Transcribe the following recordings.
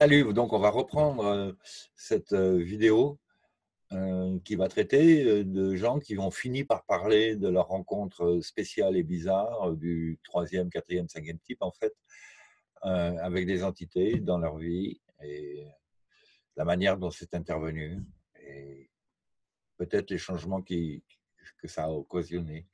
Salut, donc on va reprendre cette vidéo qui va traiter de gens qui ont fini par parler de leur rencontre spéciale et bizarre du troisième, quatrième, cinquième type en fait, avec des entités dans leur vie et la manière dont c'est intervenu et peut-être les changements que ça a occasionné.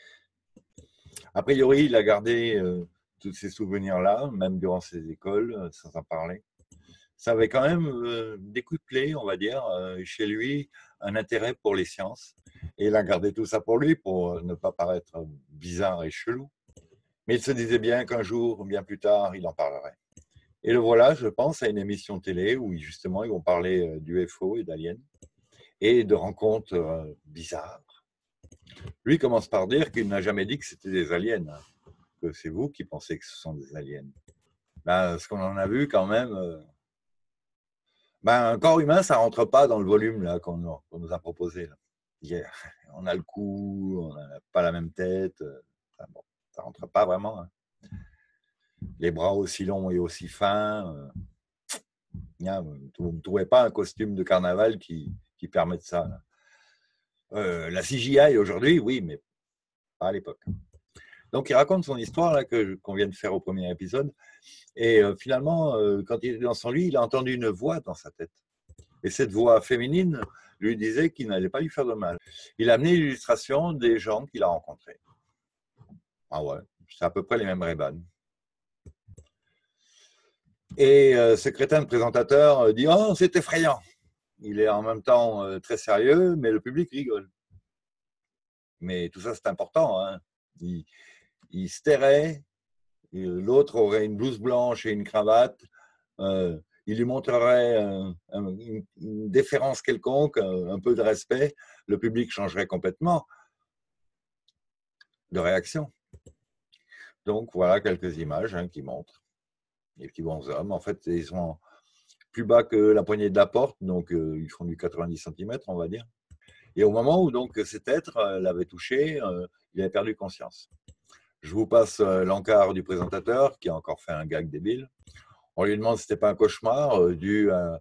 A priori, il a gardé tous ces souvenirs-là, même durant ses écoles, sans en parler. Ça avait quand même décuplé, on va dire, chez lui, un intérêt pour les sciences. Et il a gardé tout ça pour lui, pour ne pas paraître bizarre et chelou. Mais il se disait bien qu'un jour, bien plus tard, il en parlerait. Et le voilà, je pense, à une émission télé où justement ils vont parler d'UFO et d'aliens et de rencontres bizarres. Lui commence par dire qu'il n'a jamais dit que c'était des aliens, hein, que c'est vous qui pensez que ce sont des aliens. Ben, ce qu'on en a vu quand même, ben, un corps humain, ça ne rentre pas dans le volume là, qu'on nous a proposé. Là. Yeah. On a le cou, on n'a pas la même tête. Enfin, bon, ça ne rentre pas vraiment. Hein. Les bras aussi longs et aussi fins. Vous ne trouvez pas un costume de carnaval qui permette ça. La CGI aujourd'hui, oui, mais pas à l'époque. Donc il raconte son histoire là, qu'on vient de faire au premier épisode. Et finalement, quand il était dans son lit, il a entendu une voix dans sa tête. Et cette voix féminine lui disait qu'il n'allait pas lui faire de mal. Il a amené l'illustration des gens qu'il a rencontrés. Ah ouais, c'est à peu près les mêmes Ray-Ban. Et ce crétin de présentateur dit « Oh, c'est effrayant !» Il est en même temps très sérieux, mais le public rigole. Mais tout ça, c'est important. Hein. Il se tairait, l'autre aurait une blouse blanche et une cravate, il lui montrerait une déférence quelconque, un peu de respect, le public changerait complètement de réaction. Donc voilà quelques images qui montrent les petits bonshommes. En fait, ils sont plus bas que la poignée de la porte, donc ils font du 90 cm, on va dire. Et au moment où donc cet être l'avait touché, il avait perdu conscience. Je vous passe l'encart du présentateur qui a encore fait un gag débile. On lui demande si c'était pas un cauchemar dû à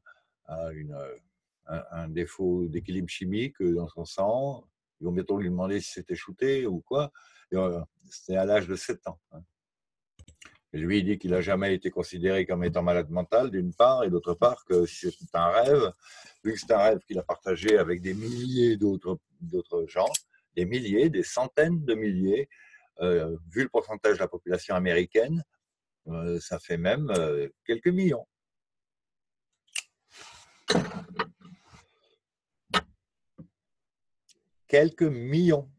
un défaut d'équilibre chimique dans son sang. Ils vont bientôt lui demander si c'était shooté ou quoi. C'était à l'âge de 7 ans. Hein. Et lui, il dit qu'il n'a jamais été considéré comme étant malade mental, d'une part, et d'autre part, que c'est un rêve, vu que c'est un rêve qu'il a partagé avec des milliers d'autres gens, des milliers, des centaines de milliers, vu le pourcentage de la population américaine, ça fait même quelques millions. Quelques millions.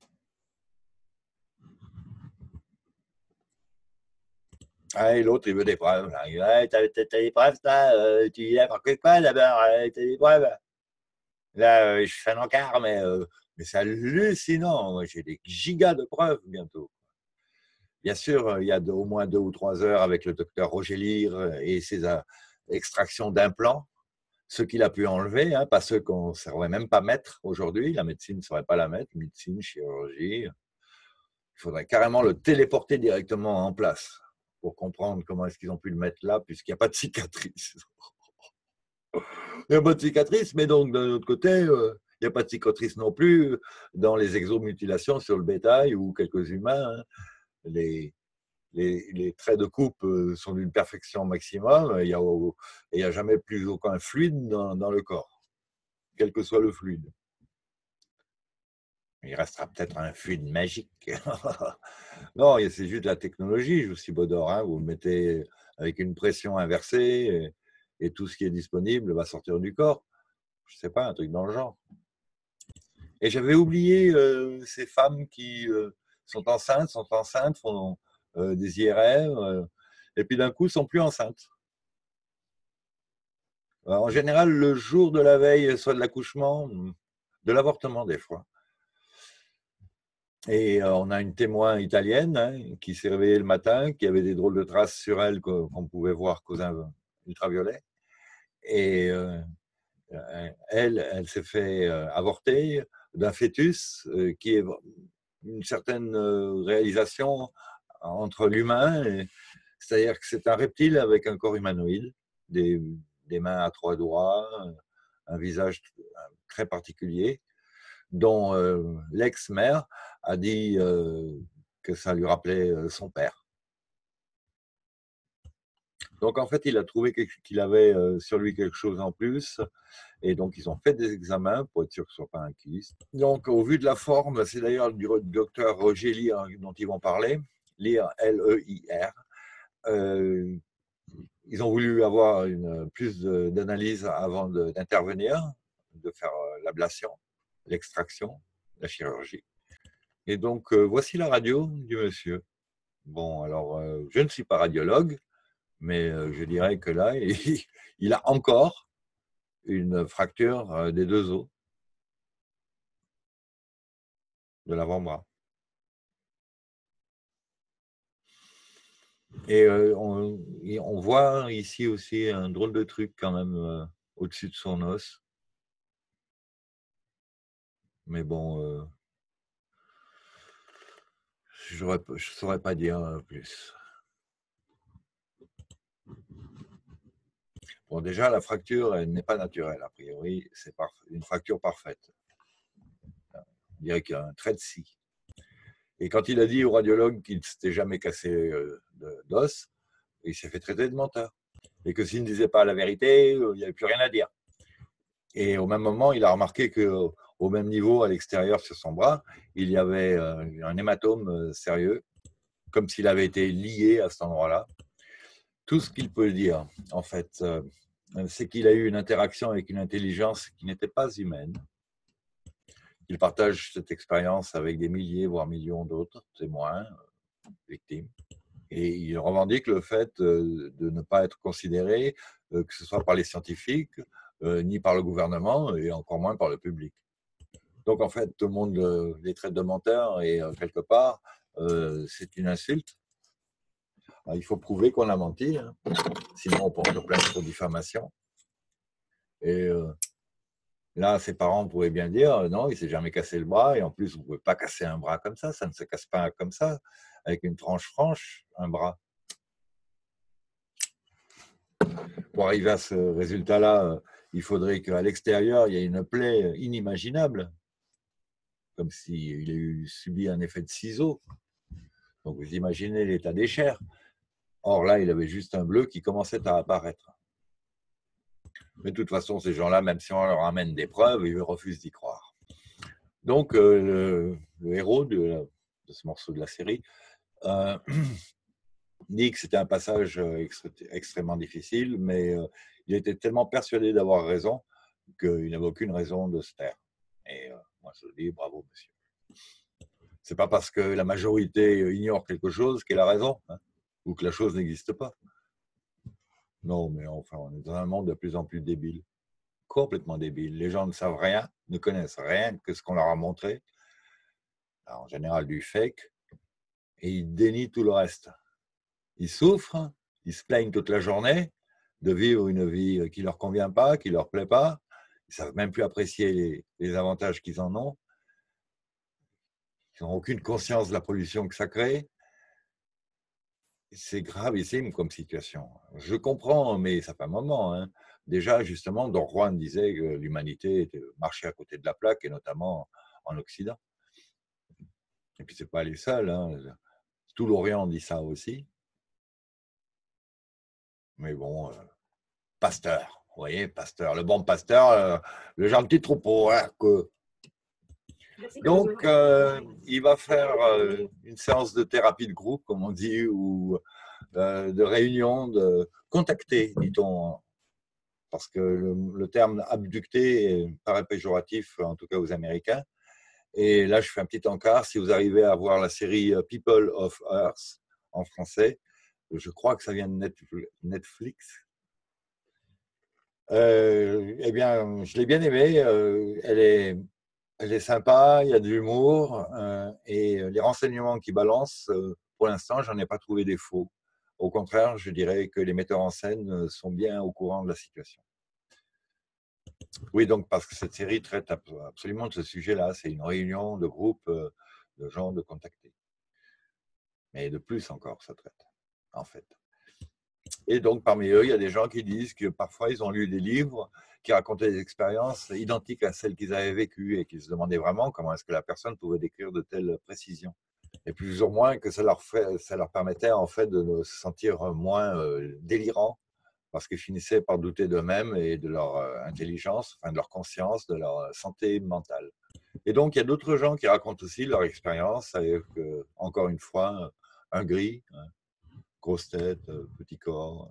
Ah, et l'autre, il veut des preuves. Ouais, t'as des preuves, ça tu dis n'importe quoi d'abord, t'as des preuves. Là, je fais un encart, mais c'est hallucinant. Moi, j'ai des gigas de preuves bientôt. Bien sûr, il y a au moins 2 ou 3 heures avec le docteur Roger Lire et ses extractions d'implants, ceux qu'il a pu enlever, hein, pas ceux qu'on ne saurait même pas mettre aujourd'hui. La médecine ne saurait pas la mettre, médecine, chirurgie. Il faudrait carrément le téléporter directement en place pour comprendre comment est-ce qu'ils ont pu le mettre là, puisqu'il n'y a pas de cicatrice. Il n'y a pas de cicatrice, mais donc d'un autre côté, il n'y a pas de cicatrice non plus dans les exomutilations sur le bétail ou quelques humains. Hein. Les traits de coupe sont d'une perfection maximum. Il n'y a jamais plus aucun fluide dans le corps, quel que soit le fluide. Il restera peut-être un fluide magique. Non, c'est juste de la technologie, Jussi Bodor. Hein. Vous le mettez avec une pression inversée et tout ce qui est disponible va sortir du corps. Je ne sais pas, un truc dans le genre. Et j'avais oublié ces femmes qui sont enceintes, font des IRM, et puis d'un coup, sont plus enceintes. Alors, en général, le jour de la veille, soit de l'accouchement, de l'avortement des fois. Et on a une témoin italienne hein, qui s'est réveillée le matin, qui avait des drôles de traces sur elle qu'on pouvait voir qu'aux ultraviolets. Et elle s'est fait avorter d'un fœtus qui est une certaine réalisation entre l'humain, c'est-à-dire que c'est un reptile avec un corps humanoïde, des des mains à 3 doigts, un visage très particulier, dont l'ex-maire a dit que ça lui rappelait son père. Donc en fait, il a trouvé qu'il avait sur lui quelque chose en plus, et donc ils ont fait des examens pour être sûr que ce ne soit pas un kyste. Donc au vu de la forme, c'est d'ailleurs du docteur Roger Lire dont ils vont parler, Lire, L-E-I-R. Ils ont voulu avoir plus d'analyse avant d'intervenir, de faire l'ablation, l'extraction, la chirurgie. Et donc, voici la radio du monsieur. Bon, alors, je ne suis pas radiologue, mais je dirais que là, il a encore une fracture des 2 os de l'avant-bras. Et on voit ici aussi un drôle de truc quand même au-dessus de son os. Mais bon, je ne saurais pas dire plus. Bon, déjà, la fracture, elle n'est pas naturelle, a priori. C'est une fracture parfaite. On dirait qu'il y a un trait de scie. Et quand il a dit au radiologue qu'il ne s'était jamais cassé d'os, il s'est fait traiter de menteur. Et que s'il ne disait pas la vérité, il n'y avait plus rien à dire. Et au même moment, il a remarqué qu'au même niveau, à l'extérieur, sur son bras, il y avait un hématome sérieux, comme s'il avait été lié à cet endroit-là. Tout ce qu'il peut dire, en fait, c'est qu'il a eu une interaction avec une intelligence qui n'était pas humaine. Il partage cette expérience avec des milliers, voire millions d'autres témoins, victimes. Et il revendique le fait de ne pas être considéré, que ce soit par les scientifiques, ni par le gouvernement, et encore moins par le public. Donc en fait, tout le monde les traite de menteurs, et quelque part, c'est une insulte. Alors, il faut prouver qu'on a menti, hein. Sinon on porte plainte pour diffamation. Et là, ses parents pouvaient bien dire non, il ne s'est jamais cassé le bras, et en plus, vous ne pouvez pas casser un bras comme ça ne se casse pas comme ça, avec une tranche franche, un bras. Pour arriver à ce résultat-là, il faudrait qu'à l'extérieur, il y ait une plaie inimaginable, comme s'il ait subi un effet de ciseau. Donc vous imaginez l'état des chairs. Or là, il avait juste un bleu qui commençait à apparaître. Mais de toute façon, ces gens-là, même si on leur amène des preuves, ils refusent d'y croire. Donc le héros de ce morceau de la série dit que c'était un passage extrêmement difficile, mais il était tellement persuadé d'avoir raison qu'il n'avait aucune raison de se taire. Et moi, je dis bravo, monsieur. C'est pas parce que la majorité ignore quelque chose qu'elle a raison, hein, ou que la chose n'existe pas. Non, mais enfin, on est dans un monde de plus en plus débile, complètement débile. Les gens ne savent rien, ne connaissent rien que ce qu'on leur a montré, alors, en général du fake, et ils dénient tout le reste. Ils souffrent, ils se plaignent toute la journée de vivre une vie qui ne leur convient pas, qui ne leur plaît pas. Ils ne savent même plus apprécier les avantages qu'ils en ont. Ils n'ont aucune conscience de la pollution que ça crée. C'est gravissime comme situation. Je comprends, mais ça fait un moment. Hein. Déjà, justement, Don Juan disait que l'humanité marchait à côté de la plaque, et notamment en Occident. Et puis, ce n'est pas les seuls. Hein. Tout l'Orient dit ça aussi. Mais bon, Pasteur, vous voyez, Pasteur, le bon Pasteur, le gentil troupeau. Hein, que... Donc, il va faire une séance de thérapie de groupe, comme on dit, ou de réunion, de contacter, dit-on, parce que le terme abducté paraît péjoratif, en tout cas aux Américains. Et là, je fais un petit encart. Si vous arrivez à voir la série People of Earth en français, je crois que ça vient de Netflix. Eh bien, je l'ai bien aimée. Elle est sympa, il y a de l'humour, et les renseignements qui balancent, pour l'instant, j'en ai pas trouvé des faux. Au contraire, je dirais que les metteurs en scène sont bien au courant de la situation. Oui, donc parce que cette série traite absolument de ce sujet-là. C'est une réunion de groupe de gens de contacter. Mais de plus encore, ça traite, en fait. Et donc, parmi eux, il y a des gens qui disent que parfois, ils ont lu des livres qui racontaient des expériences identiques à celles qu'ils avaient vécues et qu'ils se demandaient vraiment comment est-ce que la personne pouvait décrire de telles précisions. Et plus ou moins que ça leur permettait en fait de se sentir moins délirants parce qu'ils finissaient par douter d'eux-mêmes et de leur intelligence, enfin de leur conscience, de leur santé mentale. Et donc, il y a d'autres gens qui racontent aussi leur expérience avec, encore une fois, un gris, hein, grosse tête, petit corps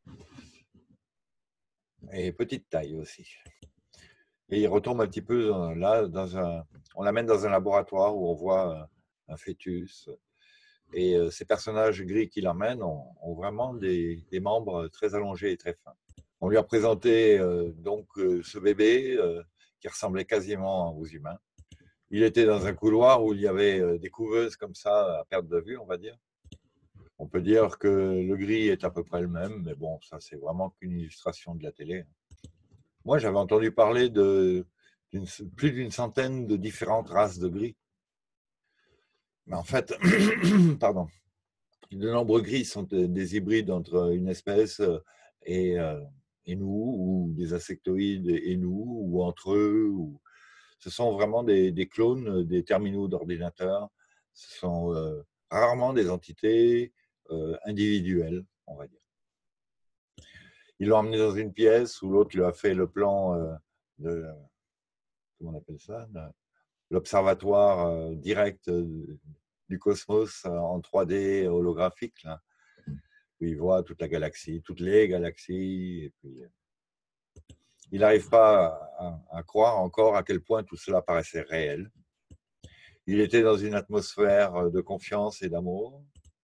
et petite taille aussi. Et il retombe un petit peu là, on l'amène dans un laboratoire où on voit un fœtus. Et ces personnages gris qui l'emmènent ont vraiment des membres très allongés et très fins. On lui a présenté ce bébé qui ressemblait quasiment aux humains. Il était dans un couloir où il y avait des couveuses comme ça à perte de vue, on va dire. On peut dire que le gris est à peu près le même, mais bon, ça c'est vraiment qu'une illustration de la télé. Moi, j'avais entendu parler de plus d'une centaine de différentes races de gris. Mais en fait, pardon, de nombreux gris sont des hybrides entre une espèce et, euh, et nous, ou des insectoïdes et nous, ou entre eux. Ce sont vraiment des clones, des terminaux d'ordinateurs. Ce sont rarement des entités individuelles, on va dire. Ils l'ont emmené dans une pièce où l'autre lui a fait le plan de, comment on appelle ça, l'observatoire direct du cosmos en 3D holographique, là, où il voit toute la galaxie, toutes les galaxies. Et puis, il n'arrive pas à croire encore à quel point tout cela paraissait réel. Il était dans une atmosphère de confiance et d'amour.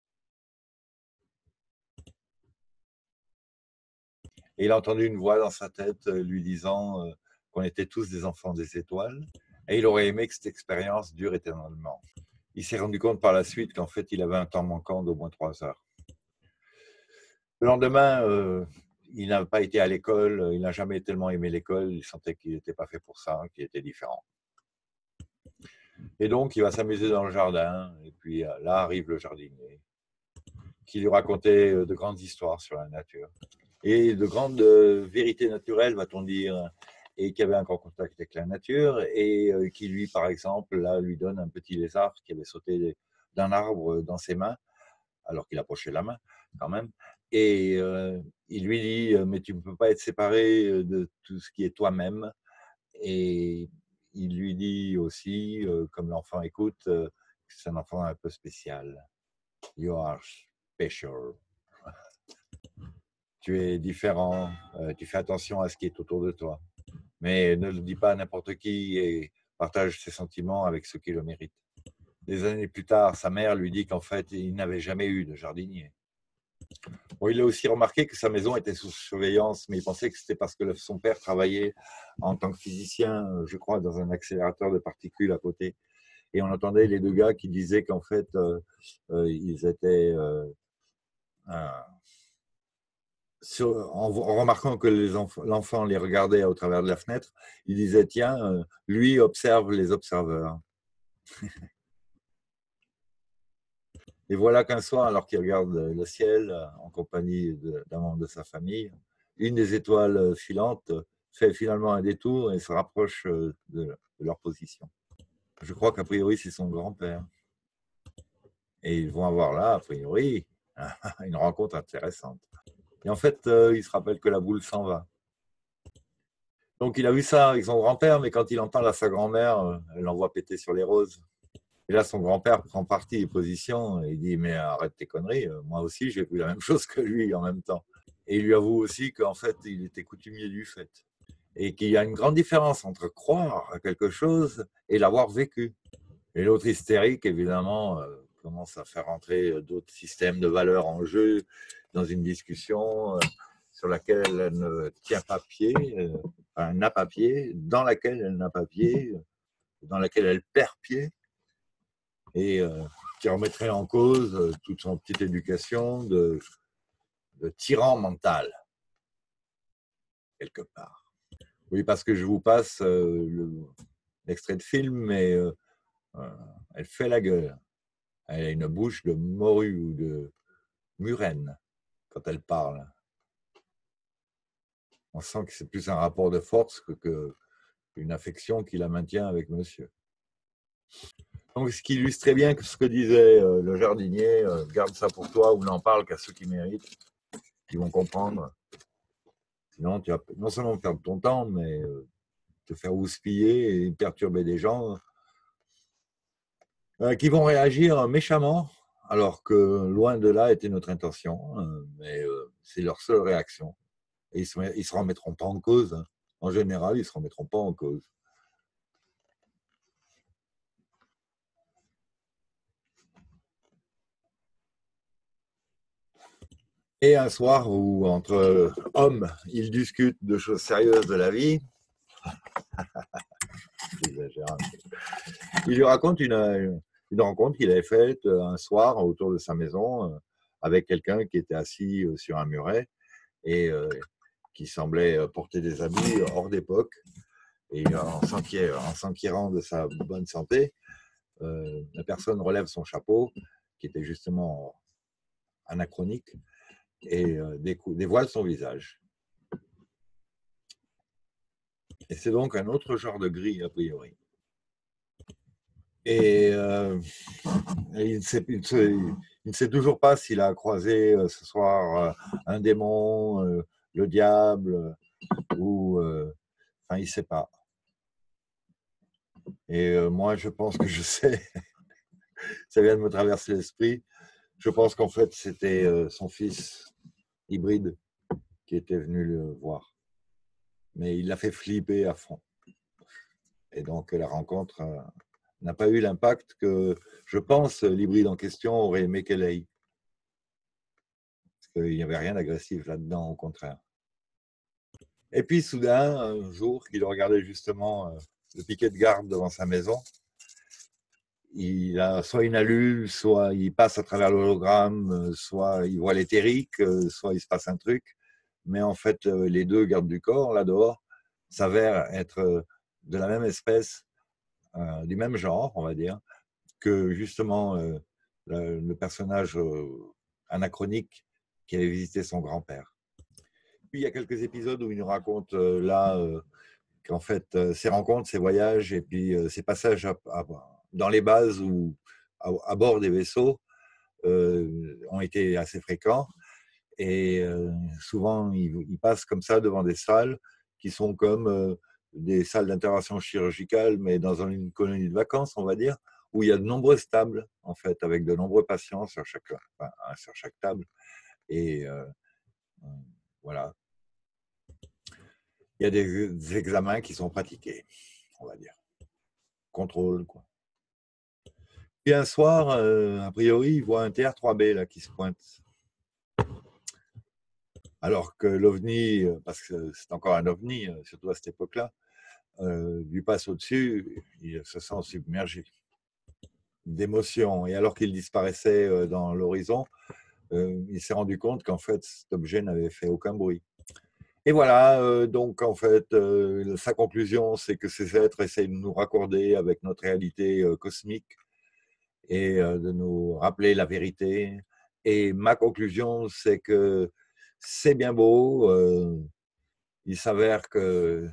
Et il a entendu une voix dans sa tête lui disant qu'on était tous des enfants des étoiles. Et il aurait aimé que cette expérience dure éternellement. Il s'est rendu compte par la suite qu'en fait, il avait un temps manquant d'au moins 3 heures. Le lendemain, il n'a pas été à l'école, il n'a jamais tellement aimé l'école, il sentait qu'il n'était pas fait pour ça, qu'il était différent. Et donc, il va s'amuser dans le jardin, et puis là arrive le jardinier, qui lui racontait de grandes histoires sur la nature. Et de grandes vérités naturelles, va-t-on dire, et qui avait un grand contact avec la nature, et qui lui, par exemple, là, lui donne un petit lézard qui avait sauté d'un arbre dans ses mains, alors qu'il approchait la main quand même. Et il lui dit, mais tu ne peux pas être séparé de tout ce qui est toi-même. Et il lui dit aussi, comme l'enfant écoute, que c'est un enfant un peu spécial. You are special. Tu es différent, tu fais attention à ce qui est autour de toi. Mais ne le dis pas à n'importe qui et partage ses sentiments avec ceux qui le méritent. Des années plus tard, sa mère lui dit qu'en fait, il n'avait jamais eu de jardinier. Bon, il a aussi remarqué que sa maison était sous surveillance, mais il pensait que c'était parce que son père travaillait en tant que physicien, je crois, dans un accélérateur de particules à côté. Et on entendait les deux gars qui disaient qu'en fait, ils étaient, en remarquant que l'enfant les regardait au travers de la fenêtre, ils disaient, tiens, lui observe les observeurs. Et voilà qu'un soir, alors qu'il regarde le ciel en compagnie d'un membre de sa famille, une des étoiles filantes fait finalement un détour et se rapproche de leur position. Je crois qu'a priori, c'est son grand-père. Et ils vont avoir là, a priori, une rencontre intéressante. Et en fait, il se rappelle que la boule s'en va. Donc il a vu ça avec son grand-père, mais quand il en parle à sa grand-mère, elle l'envoie péter sur les roses. Et là, son grand-père prend parti et position et il dit, mais arrête tes conneries, moi aussi j'ai vu la même chose que lui en même temps. Et il lui avoue aussi qu'en fait, il était coutumier du fait. Et qu'il y a une grande différence entre croire à quelque chose et l'avoir vécu. Et l'autre hystérique, évidemment, commence à faire entrer d'autres systèmes de valeurs en jeu dans une discussion sur laquelle elle ne tient pas pied, elle n'a pas pied, dans laquelle elle n'a pas pied, dans laquelle elle perd pied, et qui remettrait en cause toute son petite éducation de tyran mental, quelque part. Oui, parce que je vous passe l'extrait de film, mais elle fait la gueule. Elle a une bouche de morue ou de murène, quand elle parle. On sent que c'est plus un rapport de force qu'une affection qui la maintient avec monsieur. Donc, ce qui illustre très bien ce que disait le jardinier, garde ça pour toi ou n'en parle qu'à ceux qui méritent, qui vont comprendre. Sinon, tu vas non seulement perdre ton temps, mais te faire houspiller et perturber des gens qui vont réagir méchamment, alors que loin de là était notre intention, mais c'est leur seule réaction. Et ils ne se remettront pas en cause. Hein. En général, ils ne se remettront pas en cause. Et un soir où, entre hommes, ils discutent de choses sérieuses de la vie, j'exagère un peu. Il lui raconte une rencontre qu'il avait faite un soir autour de sa maison avec quelqu'un qui était assis sur un muret et qui semblait porter des habits hors d'époque. Et en s'enquérant de sa bonne santé, la personne relève son chapeau, qui était justement anachronique, et dévoile son visage. Et c'est donc un autre genre de gris, a priori. Et il ne sait toujours pas s'il a croisé ce soir un démon, le diable, ou... enfin, il ne sait pas. Et moi, je pense que je sais. Ça vient de me traverser l'esprit. Je pense qu'en fait, c'était son fils hybride qui était venu le voir. Mais il l'a fait flipper à fond. Et donc, la rencontre n'a pas eu l'impact que, je pense, l'hybride en question aurait aimé qu'elle ait. Parce qu'il n'y avait rien d'agressif là-dedans, au contraire. Et puis, soudain, un jour, il regardait justement le piquet de garde devant sa maison. Il a soit une allure, soit il passe à travers l'hologramme, soit il voit l'éthérique, soit il se passe un truc. Mais en fait, les deux gardes du corps, là dehors, s'avèrent être de la même espèce, du même genre, on va dire, que justement le personnage anachronique qui avait visité son grand-père. Puis il y a quelques épisodes où il nous raconte là qu'en fait, ces rencontres, ces voyages et puis ces passages dans les bases ou à bord des vaisseaux ont été assez fréquents. Et souvent, ils passent comme ça devant des salles qui sont comme des salles d'intervention chirurgicale, mais dans une colonie de vacances, on va dire, où il y a de nombreuses tables, en fait, avec de nombreux patients sur chaque table. Et voilà, il y a des examens qui sont pratiqués, on va dire. Contrôle, quoi. Puis un soir, a priori, il voit un TR-3B là, qui se pointe. Alors que l'OVNI, parce que c'est encore un OVNI, surtout à cette époque-là, lui passe au-dessus, il se sent submergé d'émotions. Et alors qu'il disparaissait dans l'horizon, il s'est rendu compte qu'en fait, cet objet n'avait fait aucun bruit. Et voilà, donc en fait, sa conclusion, c'est que ces êtres essayent de nous raccorder avec notre réalité cosmique et de nous rappeler la vérité. Et ma conclusion, c'est que c'est bien beau. Il s'avère que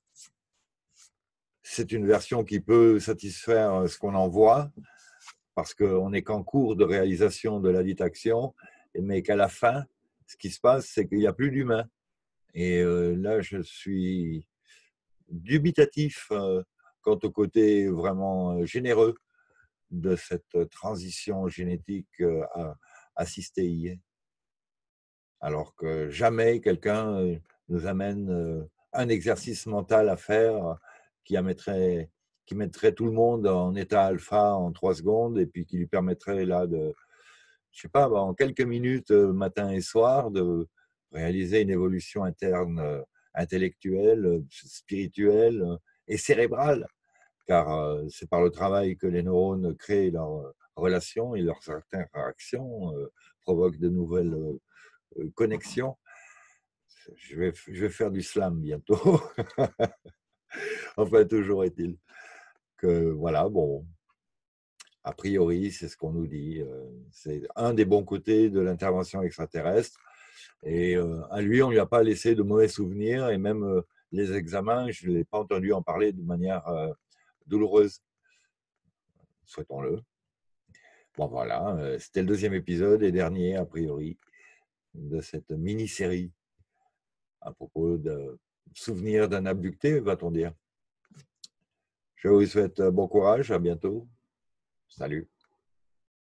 c'est une version qui peut satisfaire ce qu'on en voit, parce qu'on n'est qu'en cours de réalisation de la dite action, mais qu'à la fin, ce qui se passe, c'est qu'il n'y a plus d'humain. Et là, je suis dubitatif quant au côté vraiment généreux de cette transition génétique assistée hier. Alors que jamais quelqu'un nous amène un exercice mental à faire qui mettrait tout le monde en état alpha en 3 secondes et puis qui lui permettrait là de, je sais pas, en quelques minutes, matin et soir, de réaliser une évolution interne intellectuelle, spirituelle et cérébrale. Car c'est par le travail que les neurones créent leurs relations et leurs interactions, provoquent de nouvelles connexions. Je vais faire du slam bientôt. Enfin, toujours est-il que, voilà, bon, a priori, c'est ce qu'on nous dit. C'est un des bons côtés de l'intervention extraterrestre. Et à lui, on ne lui a pas laissé de mauvais souvenirs, et même les examens, je ne l'ai pas entendu en parler de manière douloureuse, souhaitons-le. Bon voilà, c'était le deuxième épisode et dernier, a priori, de cette mini-série à propos de souvenirs d'un abducté, va-t-on dire. Je vous souhaite bon courage, à bientôt. Salut.